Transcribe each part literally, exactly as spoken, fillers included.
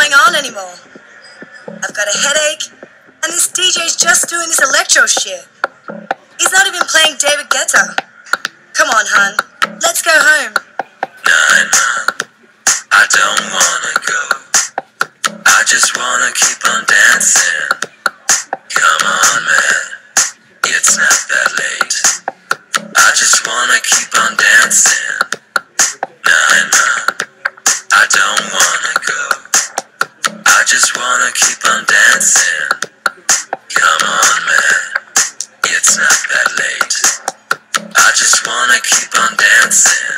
going on anymore. I've got a headache, and this D J's just doing this electro shit. He's not even playing David Guetta. Come on, hun. Let's go home. Nah, nah, I don't wanna go. I just wanna keep on dancing. Come on, man, it's not that late. I just wanna keep on dancing. Nah, nah, I don't wanna go. I just wanna keep on dancing. Come on, man, it's not that late. I just wanna keep on dancing.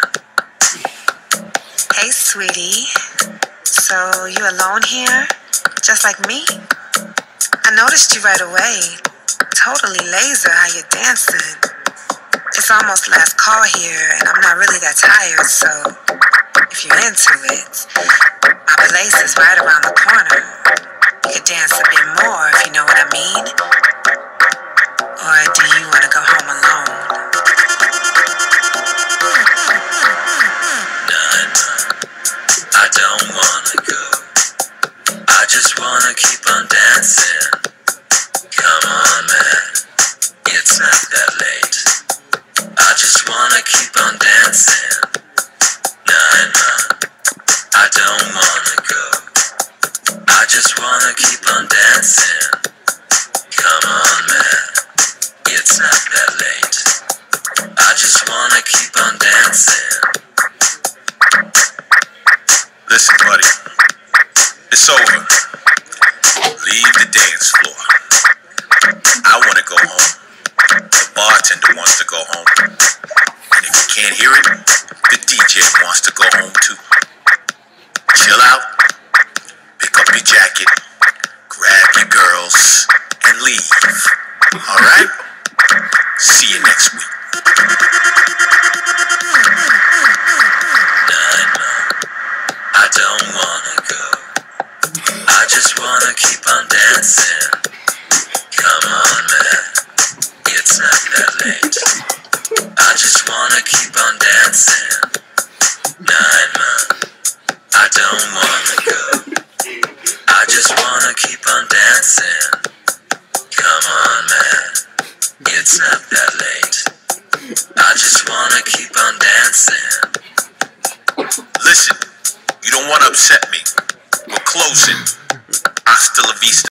Hey, sweetie. So, you alone here? Just like me? I noticed you right away. Totally laser how you're dancing. It's almost last call here, and I'm not really that tired, so if you're into it, my place is right around the corner. You could dance a bit more, if you know what I mean. Or do you want to go home alone? I don't wanna go. I just wanna keep on dancing. Come on, man, it's not that late. I just wanna keep on dancing. Nah, nah, I don't wanna go. I just wanna keep on dancing. Come on, man, it's not that late. I just wanna keep on dancing. Listen, buddy, it's over. Leave the dance floor. I want to go home. The bartender wants to go home. And if you can't hear it, the D J wants to go home too. Chill out, pick up your jacket, grab your girls, and leave. Alright? See you next week. I don't wanna go. I just wanna keep on dancing. Come on, man, it's not that late. I just wanna keep on dancing. Nah, man, I don't wanna go. I just wanna keep on dancing. Come on, man, it's not that late. I just wanna keep on dancing. Listen, you don't want to upset me. We're closing. Hasta la vista.